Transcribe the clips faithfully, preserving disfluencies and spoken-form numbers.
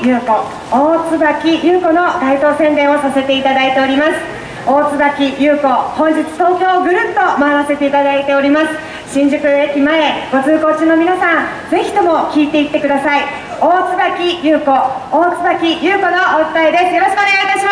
優子、大椿優子の街頭宣伝をさせていただいております。大椿優子、本日東京をぐるっと回らせていただいております。新宿駅前ご通行中の皆さん、ぜひとも聞いていってください。大椿優子、大椿優子のお訴えです。よろしくお願いいたします。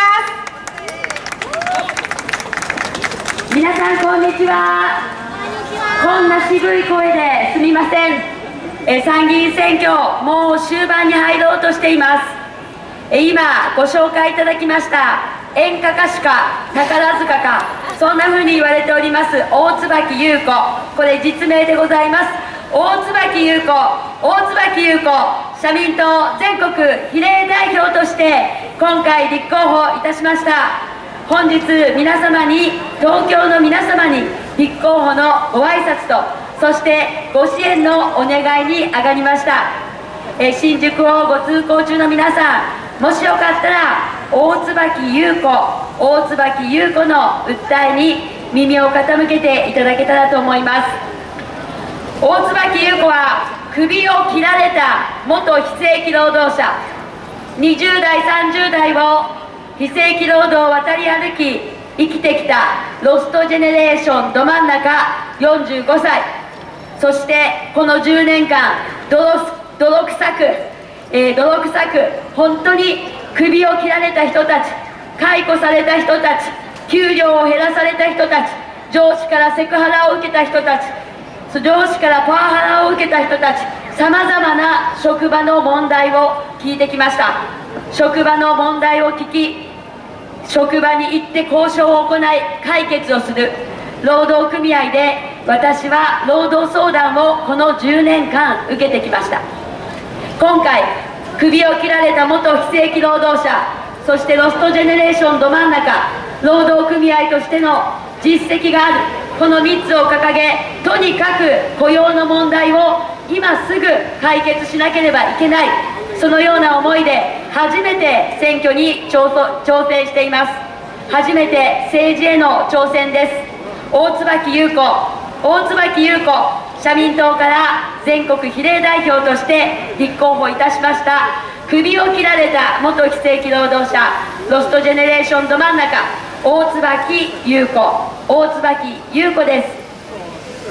皆さんこんにちは。こんな渋い声ですみません。え参議院選挙もう終盤に入ろうとしています。え今ご紹介いただきました演歌歌手か宝塚か、そんな風に言われております大椿優子、これ実名でございます。大椿優子、大椿優子、社民党全国比例代表として今回立候補いたしました。本日皆様に、東京の皆様に立候補のご挨拶と、そしてご支援のお願いに上がりました。え新宿をご通行中の皆さん、もしよかったら大椿優子、大椿優子の訴えに耳を傾けていただけたらと思います。大椿優子は首を切られた元非正規労働者、にじゅう代さんじゅう代を非正規労働を渡り歩き生きてきたロストジェネレーションど真ん中よんじゅうごさい、そしてこのじゅうねんかん泥泥臭く、えー、泥臭く本当に首を切られた人たち、解雇された人たち、給料を減らされた人たち、上司からセクハラを受けた人たち、上司からパワハラを受けた人たち、さまざまな職場の問題を聞いてきました。職場の問題を聞き、職場に行って交渉を行い解決をする労働組合で、私は労働相談をこのじゅうねんかん受けてきました。今回首を切られた元非正規労働者、そしてロストジェネレーションど真ん中労働組合としての実績がある、このみっつを掲げ、とにかく雇用の問題を今すぐ解決しなければいけない、そのような思いで初めて選挙に挑戦しています。初めて政治への挑戦です。大椿優子、大椿優子、社民党から全国比例代表として立候補いたしました。首を切られた元非正規労働者、ロストジェネレーションど真ん中、大椿優子、大椿優子です。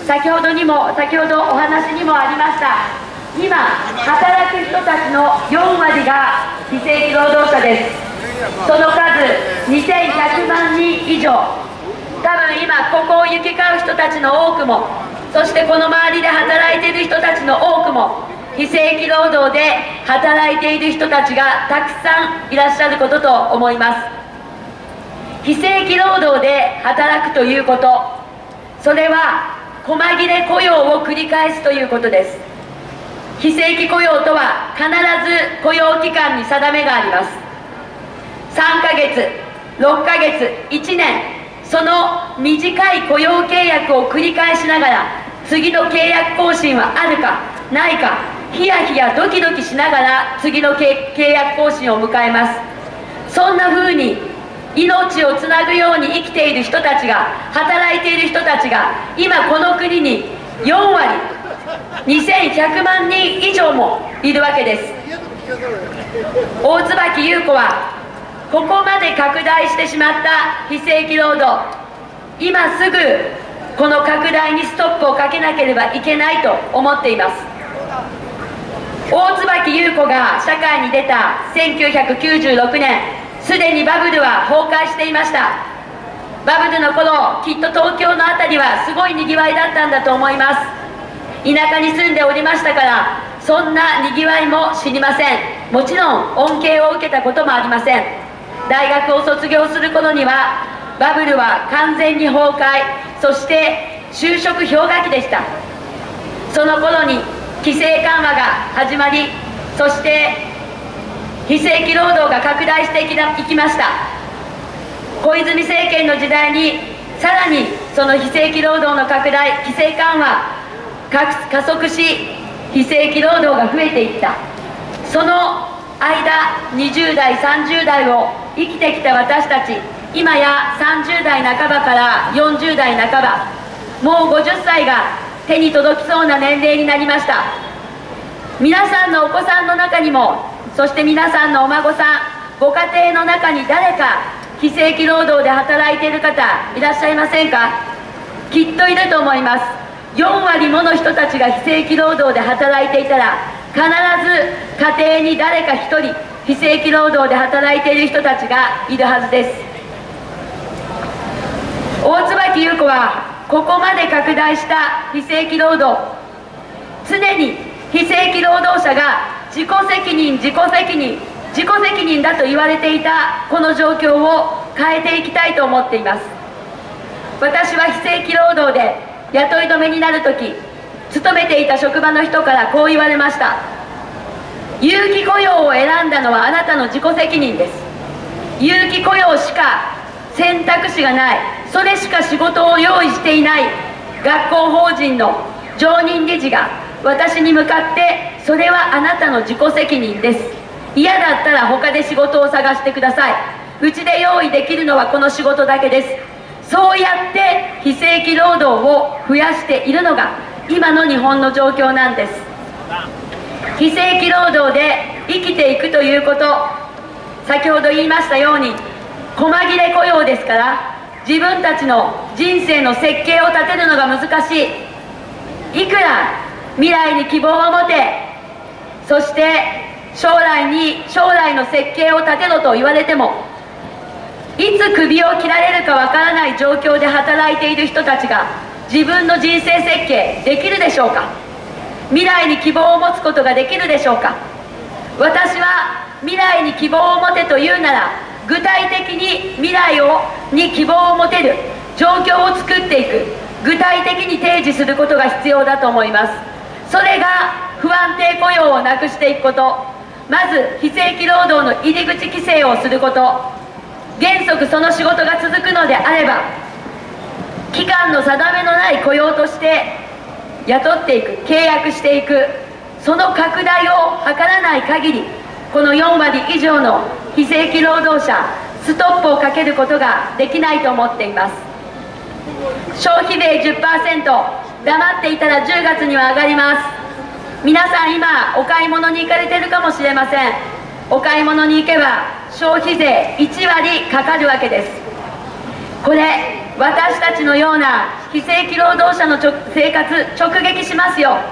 先ほどにも先ほどお話にもありました、今働く人たちのよんわりが非正規労働者です。その数にせんひゃくまんにん以上、多分今ここを行き交う人たちの多くも、そしてこの周りで働いている人たちの多くも、非正規労働で働いている人たちがたくさんいらっしゃることと思います。非正規労働で働くということ、それは細切れ雇用を繰り返すということです。非正規雇用とは必ず雇用期間に定めがあります。さんかげつ、ろっかげつ、いちねん、その短い雇用契約を繰り返しながら、次の契約更新はあるかないか、ヒヤヒヤドキドキしながら次の契約更新を迎えます。そんな風に命をつなぐように生きている人たちが、働いている人たちが今この国によんわり、にせんひゃくまんにん以上もいるわけです。大椿優子はここまで拡大してしまった非正規労働、今すぐこの拡大にストップをかけなければいけないと思っています。大椿優子が社会に出たせんきゅうひゃくきゅうじゅうろくねん、すでにバブルは崩壊していました。バブルの頃、きっと東京の辺りはすごいにぎわいだったんだと思います。田舎に住んでおりましたから、そんなにぎわいも知りません。もちろん恩恵を受けたこともありません。大学を卒業する頃にはバブルは完全に崩壊、そして就職氷河期でした。その頃に規制緩和が始まり、そして非正規労働が拡大していきました。小泉政権の時代にさらにその非正規労働の拡大、規制緩和加速し、非正規労働が増えていった。その間、にじゅう代さんじゅう代を生きてきた私たち、今やさんじゅう代半ばからよんじゅう代半ば、もうごじゅっさいが手に届きそうな年齢になりました。皆さんのお子さんの中にもそして皆さんのお孫さん、ご家庭の中に誰か非正規労働で働いている方いらっしゃいませんか？きっといると思います。よんわりもの人たちが非正規労働で働いていたら、必ず家庭に誰かひとり非正規労働で働いている人たちがいるはずです。大椿優子はここまで拡大した非正規労働、常に非正規労働者が自己責任自己責任自己責任だと言われていたこの状況を変えていきたいと思っています。私は非正規労働で雇い止めになるとき、勤めていた職場の人からこう言われました。有期雇用を選んだのはあなたの自己責任です。有期雇用しか選択肢がない、それしか仕事を用意していない学校法人の常任理事が私に向かって、それはあなたの自己責任です、嫌だったら他で仕事を探してください、うちで用意できるのはこの仕事だけです、そうやって非正規労働を増やしているのが今の日本の状況なんです。非正規労働で生きていくということ、先ほど言いましたように細切れ雇用ですから、自分たちの人生の設計を立てるのが難しい。いくら未来に希望を持て、そして将来に将来の設計を立てろと言われても、いつ首を切られるかわからない状況で働いている人たちが自分の人生設計できるでしょうか？未来に希望を持つことができるでしょうか？私は未来に希望を持てというなら、具体的に未来をに希望を持てる状況を作っていく、具体的に提示することが必要だと思います。それが不安定雇用をなくしていくこと、まず非正規労働の入り口規制をすること、原則その仕事が続くのであれば期間の定めのない雇用として雇っていく、契約していく、その拡大を図らない限り、このよんわり以上の非正規労働者、ストップをかけることができないと思っています。消費税 じゅっパーセント、 黙っていたらじゅうがつには上がります。皆さん今お買い物に行かれているかもしれません。お買い物に行けば消費税いちわりかかるわけです。これ私たちのような非正規労働者の生活直撃しますよ。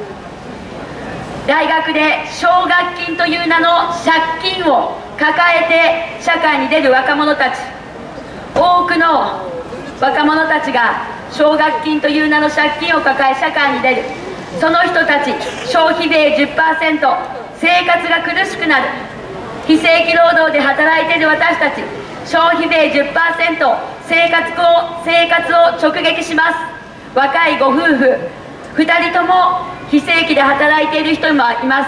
大学で奨学金という名の借金を抱えて社会に出る若者たち、多くの若者たちが奨学金という名の借金を抱え社会に出る。その人たち、消費税 じゅっパーセント、 生活が苦しくなる。非正規労働で働いている私たち、消費税 じゅっパーセント、 生活を生活を直撃します。若いご夫婦ふたりとも非正規で働いている人もいます。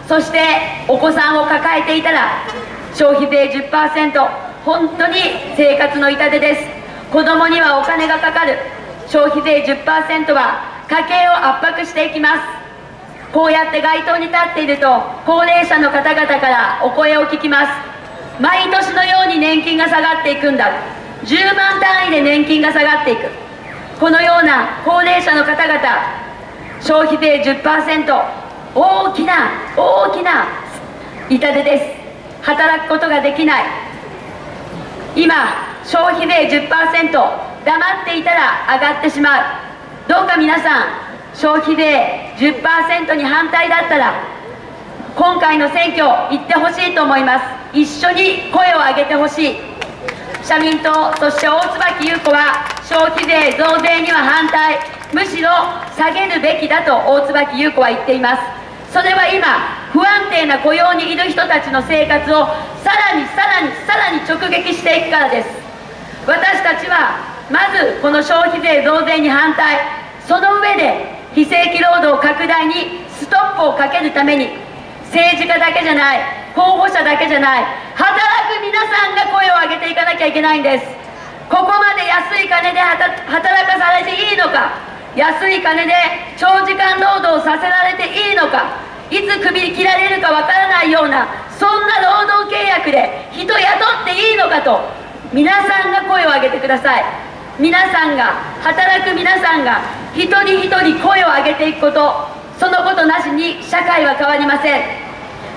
そしてお子さんを抱えていたら消費税 じゅっパーセント、 本当に生活の痛手です。子供にはお金がかかる。消費税 じゅっパーセント は家計を圧迫していきます。こうやって街頭に立っていると高齢者の方々からお声を聞きます。毎年のように年金が下がっていくんだ、じゅうまん単位で年金が下がっていく。このような高齢者の方々、消費税 じゅっパーセント、 大きな大きな痛手です。働くことができない。今消費税 じゅっパーセント、 黙っていたら上がってしまう。どうか皆さん、消費税 じゅっパーセント に反対だったら今回の選挙行ってほしいと思います。一緒に声を上げてほしい。社民党、そして大椿優子は消費税増税には反対、むしろ下げるべきだと大椿優子は言っています。それは今不安定な雇用にいる人たちの生活をさらにさらにさらに直撃していくからです。私たちはまずこの消費税増税に反対、その上で非正規労働拡大にストップをかけるために、政治家だけじゃない、候補者だけじゃない、働く皆さんが声を上げていかなきゃいけないんです。ここまで安い金で働かされていいのか、安い金で長時間労働させられていいのか、いつクビ切られるかわからないようなそんな労働契約で人雇っていいのかと、皆さんが声を上げてください。皆さんが、働く皆さんが一人一人声を上げていくこと、そのことなしに社会は変わりません。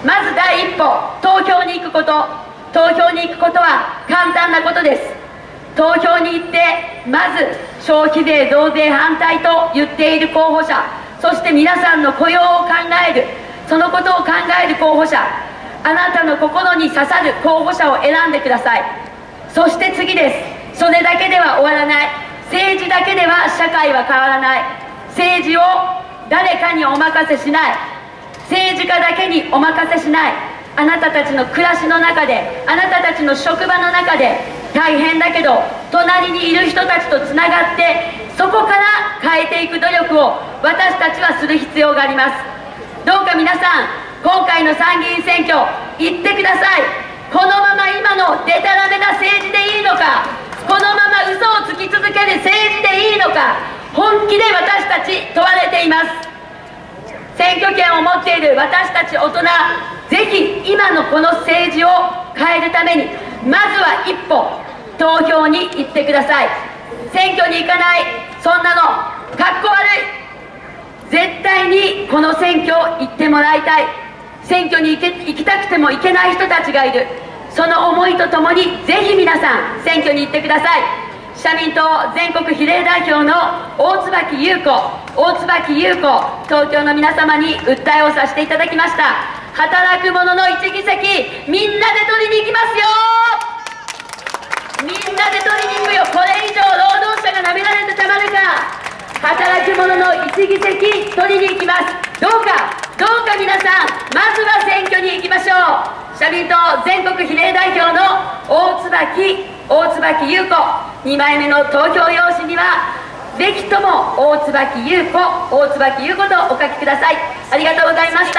まず第一歩、投票に行くこと。投票に行くことは簡単なことです。投票に行って、まず消費税増税反対と言っている候補者、そして皆さんの雇用を考える、そのことを考える候補者、あなたの心に刺さる候補者を選んでください。そして次です。それだけでは終わらない。政治だけでは社会は変わらない。政治を誰かにお任せしない。政治家だけにお任せしない。あなたたちの暮らしの中で、あなたたちの職場の中で、大変だけど隣にいる人たちとつながって、そこから変えていく努力を私たちはする必要があります。どうか皆さん、今回の参議院選挙言ってください。このまま今のデタラメな政治でいいのか、このまま嘘をつき続ける政治でいいのか、本気で私たち問われています。選挙権を持っている私たち大人、ぜひ今のこの政治を変えるために、まずは一歩投票に行ってください。選挙に行かない、そんなのかっこ悪い。絶対にこの選挙行ってもらいたい。選挙に行け行きたくても行けない人たちがいる。その思いとともにぜひ皆さん選挙に行ってください。社民党全国比例代表の大椿優子、大椿優子、東京の皆様に訴えをさせていただきました。働く者の一議席、みんなで取りに行きますよ。みんなで取りに行くよ。これ以上労働者がなめられてたまるか。働く者の一議席取りに行きます。どうかどうか皆さん、まずは選挙に行きましょう。社民党全国比例代表の大椿大椿優子、にまいめの投票用紙にはぜひとも大椿優子、大椿優子とお書きください。ありがとうございました。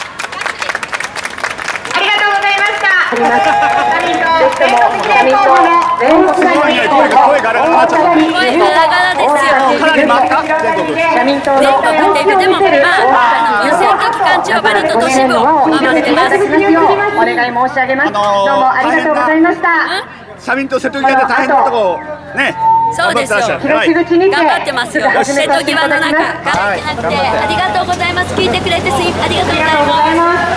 ありがとうございました。社民党全国比例候補の大椿優子、 声ガラガラですよ。かなり待った。 社民党の全国テレビでも、まあ、あの選挙期間中バルト都市部を回ってます。 お願い申し上げます。どうもありがとうございました。 社民党瀬戸際で大変なとこね。 そうですよ。 広し口にて頑張ってますよ。瀬戸際の中、頑張ってなくて、ありがとうございます。聞いてくれてすいありがとうございます。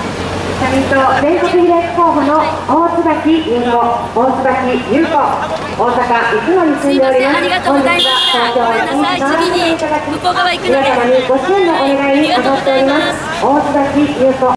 社民党全国比例候補の大椿優子、大椿優子、大阪いつもに住んでおります。 ありがとうございました。ごめんなさい、次に向こう側行くので。 皆様にご支援のお願いに上がっております。大椿優子。